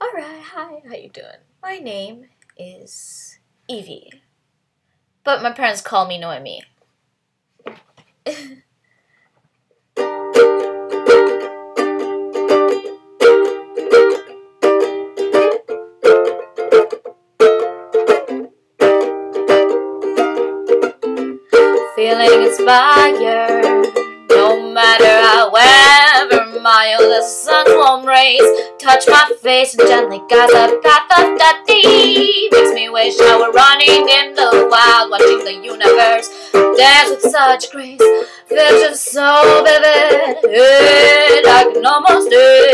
Alright, hi, how you doing? My name is Evie, but my parents call me Noemi. Feeling inspired, no matter however mild the sun's warm rays touch my face and gently guide the path of the deep. Makes me wish I were running in the wild, watching the universe dance with such grace. Vision so vivid, I can almost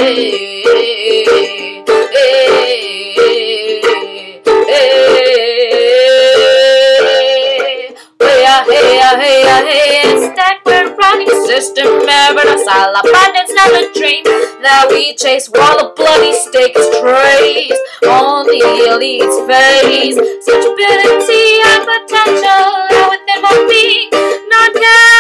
Instead we're running a system Paradise abundance, not a dream that we chase while a bloody stake is traced on the elite's face. Such ability and potential within my being, not